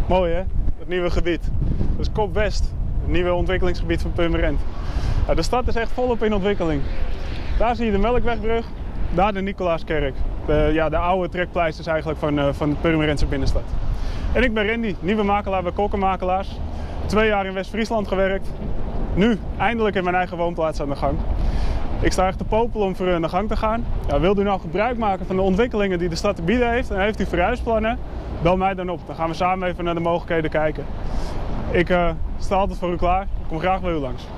Mooi hè, het nieuwe gebied. Dat is Kop West, het nieuwe ontwikkelingsgebied van Purmerend. Ja, de stad is echt volop in ontwikkeling. Daar zie je de Melkwegbrug, daar de Nicolaaskerk. De oude trekpleisters eigenlijk van de Purmerendse binnenstad. En ik ben Randy, nieuwe makelaar bij Kokkenmakelaars. 2 jaar in West-Friesland gewerkt. Nu eindelijk in mijn eigen woonplaats aan de gang. Ik sta echt te popelen om voor u aan de gang te gaan. Ja, wilt u nou gebruik maken van de ontwikkelingen die de stad te bieden heeft en heeft u verhuisplannen? Bel mij dan op, dan gaan we samen even naar de mogelijkheden kijken. Ik sta altijd voor u klaar, ik kom graag bij u langs.